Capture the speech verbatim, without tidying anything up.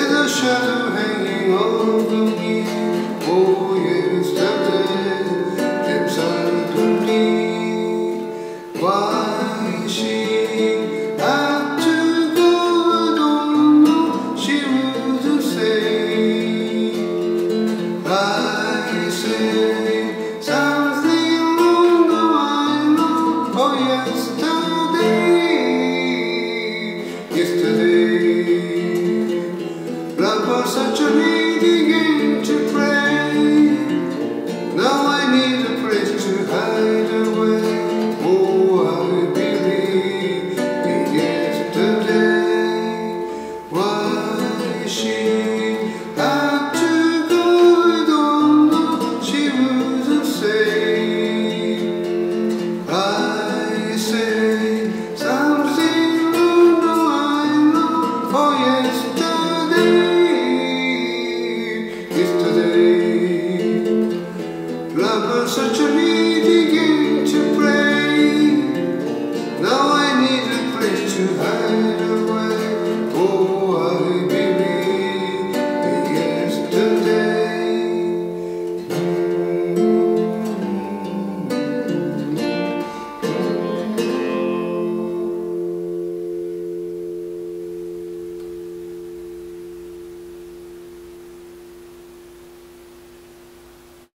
There's a shadow hanging over me. Oh, yesterday came suddenly. Why she had to go, I don't know. She wouldn't say. I say something wrong, though I know. Oh, yesterday, yesterday. Blood was such a needy game to play. Now I need a place to hide away. Oh, I believe in yesterday. Why she